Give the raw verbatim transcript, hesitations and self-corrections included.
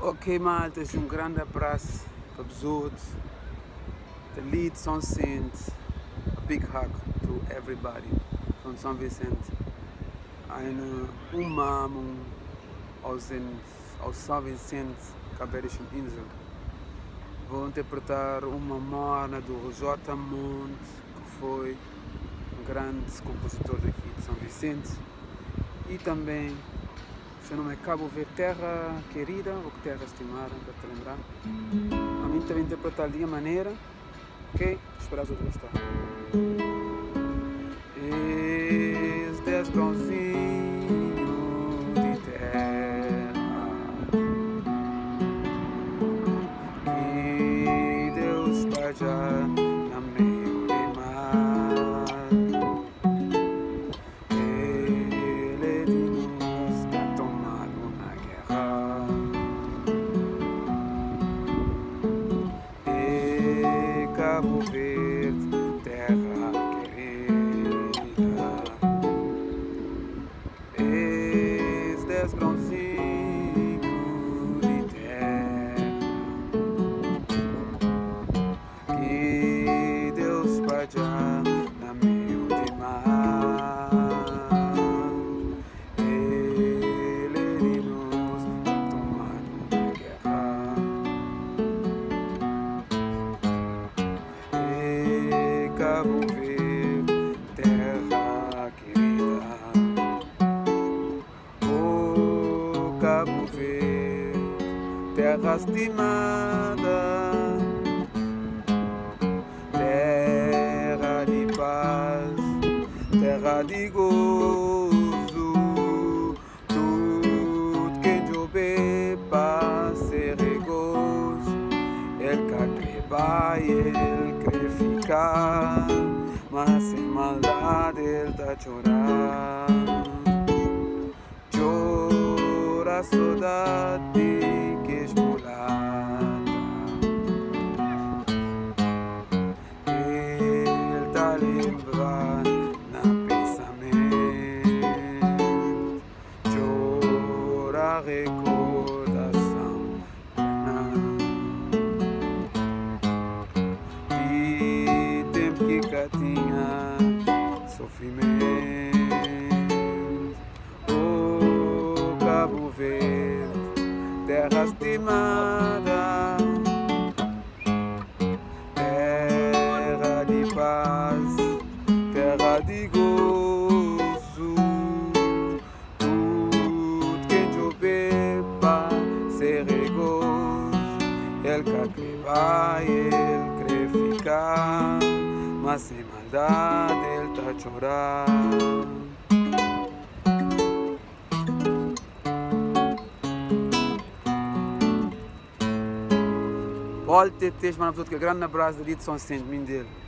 Ok, malta, um grande abraço para todos. The lead São Vicente. A big hug to everybody from São Vicente. Eine Umarmung aus, den, aus São Vicente, Kaberische Insel. Vou interpretar uma morna do J. Monte, que foi um grande compositor daqui de São Vicente. E também, seu nome é Cabo Verde, terra querida ou terra estimada, para te lembrar. A mim também interpretar de maneira, ok? Esperar o gostar. Esse dez grãozinhos de terra que Deus esteja na meio de mar. Ele de nos está tomado na guerra. E Cabo Verde, terra querida, esse dez grãozinhos de terra que Deus pode na meio de mar. Ele de nos está tomado na guerra. E Cabo Verde, terra querida, oh Cabo Verde, terra estimada, terra de paz, terra de gozo, tudo que eu beba ser gozo. Ele quer crer, ele quer ficar, mas sem maldade ele tá chorando. Chora saudade que esmolada. Ele tá lembrando na pensamento. Chora recordação. E tempo que cá tinha sofrimento. Oh Cabo Verde, terra estimada, terra de paz, terra de gozo, tudo que eu beba ser gozo. Ele quer crer, ele quer ficar, mas sem maldade ele tá chorando. Olha, tens, mano, um grande abraço de São Vicente, mim dele.